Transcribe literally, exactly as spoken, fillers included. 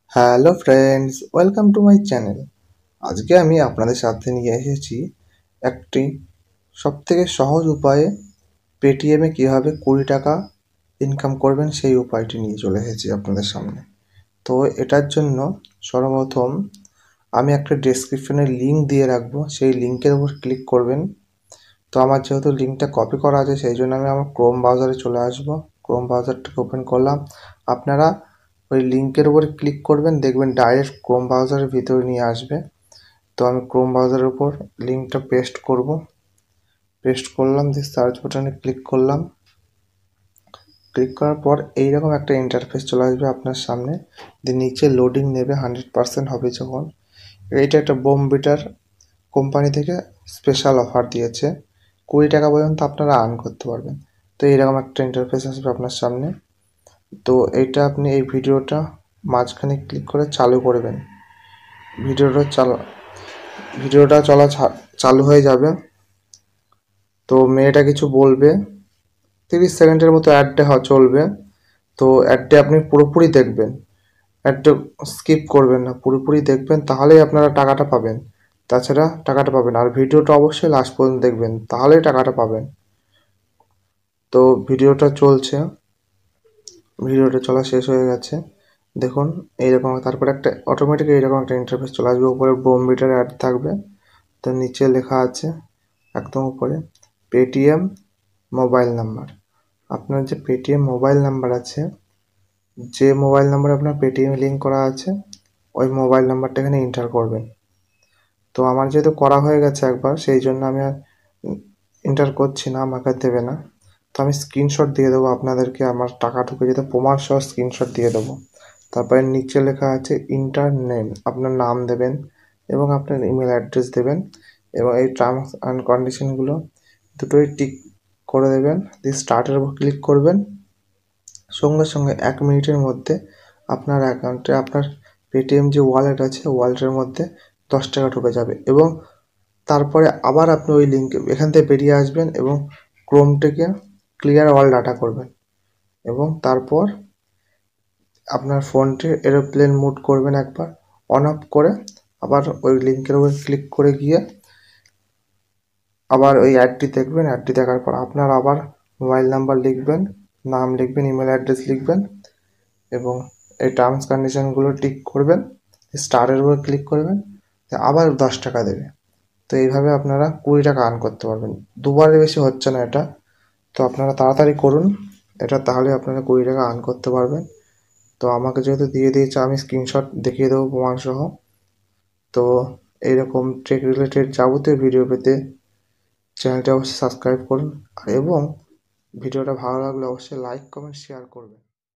Hello friends, welcome to my channel. আজকে আমি আপনাদের সাথে নিয়ে এসেছি একটি সবথেকে সহজ উপায়ে পেটিএমে কীভাবে কুড়ি টাকা ইনকাম করবেন সেই উপায়টি নিয়ে চলে এসেছি আপনাদের সামনে। তো এটার জন্য সর্বপ্রথম আমি একটা ডেসক্রিপশনে লিঙ্ক দিয়ে রাখবো, সেই লিঙ্কের উপর ক্লিক করবেন। তো আমার যেহেতু লিঙ্কটা কপি করা আছে সেই জন্য আমি আমার ক্রোম ব্রাউজারে চলে আসবো। ক্রোম ব্রাউজারটাকে ওপেন করলাম। আপনারা ওই লিঙ্কের উপরে ক্লিক করবেন, দেখবেন ডাইরেক্ট ক্রোম ব্রাউজারের ভিতরে নিয়ে আসবে। তো আমি ক্রোম ব্রাউজারের উপর লিঙ্কটা পেস্ট করব। পেস্ট করলাম, দিয়ে সার্চ বাটনে ক্লিক করলাম। ক্লিক করার পর এইরকম একটা ইন্টারফেস চলে আসবে আপনার সামনে। দিয়ে নিচে লোডিং নেবে, হান্ড্রেড পার্সেন্ট হবে যখন। এইটা একটা বোমবিটার কোম্পানি থেকে স্পেশাল অফার দিয়েছে, কুড়ি টাকা পর্যন্ত আপনারা আর্ন করতে পারবেন। তো এইরকম একটা ইন্টারফেস আসবে আপনার সামনে। তো এইটা আপনি এই ভিডিওটা মাঝখানে ক্লিক করে চালু করবেন। ভিডিওটা চালা ভিডিওটা চলা চালু হয়ে যাবে। তো মেয়েটা কিছু বলবে, তিরিশ সেকেন্ডের মতো অ্যাডটা চলবে। তো অ্যাডটা আপনি পুরোপুরি দেখবেন, অ্যাডটা স্কিপ করবেন না, পুরোপুরি দেখবেন, তাহলেই আপনারা টাকাটা পাবেন। তাছাড়া টাকাটা পাবেন। আর ভিডিওটা অবশ্যই লাস্ট পর্যন্ত দেখবেন, তাহলেই টাকাটা পাবেন। তো ভিডিওটা চলছে, ভিডিওটা চলা শেষ হয়ে গেছে। দেখুন এইরকম, তারপরে একটা অটোমেটিক এইরকম একটা ইন্টারফেস চলে আসবে। উপরে বোমবিটার অ্যাড থাকবে। তো নিচে লেখা আছে একদম উপরে পেটিএম মোবাইল নাম্বার। আপনার যে পেটিএম মোবাইল নাম্বার আছে, যে মোবাইল নাম্বার আপনার পেটিএম লিঙ্ক করা আছে, ওই মোবাইল নাম্বারটা এখানে এন্টার করবেন। তো আমার যেহেতু করা হয়ে গেছে একবার, সেই জন্য আমি আর এন্টার করছি না, আমাকে দেবে না। তো আমি স্ক্রিনশট দিয়ে দেবো আপনাদেরকে, আমার টাকা ঢুকে যেতে প্রমাণ সহ স্ক্রিনশট দিয়ে দেবো। তারপরে নিচে লেখা আছে ইন্টার নেম, আপনার নাম দেবেন এবং আপনার ইমেল অ্যাড্রেস দেবেন, এবং এই টার্মস অ্যান্ড কন্ডিশনগুলো দুটোই টিক করে দেবেন। দিয়ে স্টার্টের উপর ক্লিক করবেন। সঙ্গে সঙ্গে এক মিনিটের মধ্যে আপনার অ্যাকাউন্টে, আপনার পেটিএম যে ওয়ালেট আছে ওয়ালেটের মধ্যে দশ টাকা ঢুকে যাবে। এবং তারপরে আবার আপনি ওই লিঙ্ক এখান থেকে বেরিয়ে আসবেন এবং ক্রোমটাকে ক্লিয়ার অল ডাটা করবেন, এবং তারপর আপনার ফোনটি এরোপ্লেন মোড করবেন একবার, অন অফ করে আবার ওই লিঙ্কের উপর ক্লিক করে গিয়ে আবার ওই অ্যাডটি দেখবেন। অ্যাডটি দেখার পর আপনার আবার মোবাইল নাম্বার লিখবেন, নাম লিখবেন, ইমেল অ্যাড্রেস লিখবেন, এবং এই টার্মস কন্ডিশনগুলো টিক করবেন। স্টারের উপর ক্লিক করবেন, আবার দশ টাকা দেবে। তো এইভাবে আপনারা কুড়ি টাকা আর্ন করতে পারবেন। দুবারের বেশি হচ্ছে না এটা। তো আপনারা তাড়াতাড়ি করুন এটা, তাহলে আপনারা কুড়ি টাকা আর্ন করতে পারবেন। তো আমাকে যেহেতু দিয়ে দিয়েছে, আমি স্ক্রিনশট দেখিয়ে দেবো প্রমাণসহ। তো এইরকম টেক রিলেটেড যাবতীয় ভিডিও পেতে চ্যানেলটা অবশ্যই সাবস্ক্রাইব করুন, এবং ভিডিওটা ভালো লাগলে অবশ্যই লাইক কমেন্ট শেয়ার করবেন।